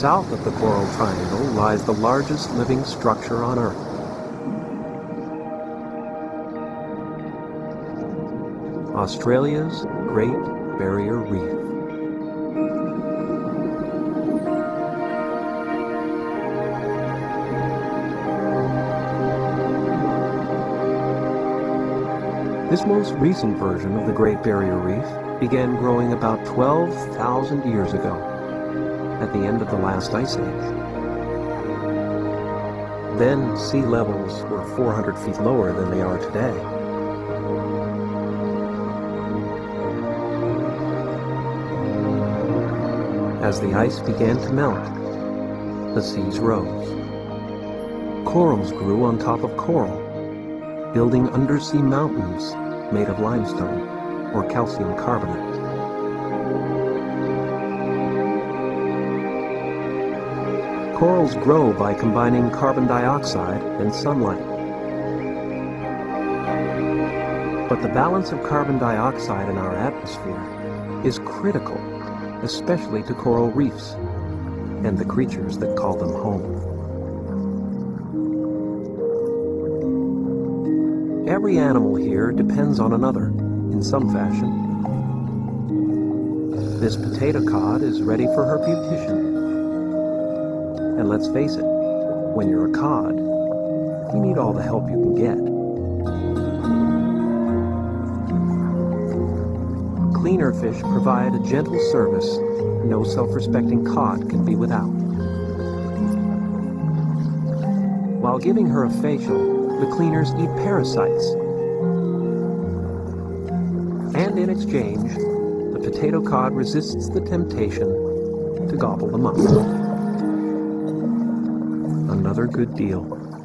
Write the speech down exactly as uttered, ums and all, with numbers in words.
South of the Coral Triangle lies the largest living structure on Earth. Australia's Great Barrier Reef. This most recent version of the Great Barrier Reef began growing about twelve thousand years ago, at the end of the last ice age. Then sea levels were four hundred feet lower than they are today. As the ice began to melt, the seas rose. Corals grew on top of coral, building undersea mountains made of limestone or calcium carbonate. Corals grow by combining carbon dioxide and sunlight. But the balance of carbon dioxide in our atmosphere is critical, especially to coral reefs and the creatures that call them home. Every animal here depends on another, in some fashion. This potato cod is ready for her beautician. And let's face it, when you're a cod, you need all the help you can get. Cleaner fish provide a gentle service no self-respecting cod can be without. While giving her a facial, the cleaners eat parasites. And in exchange, the potato cod resists the temptation to gobble them up. Another good deal.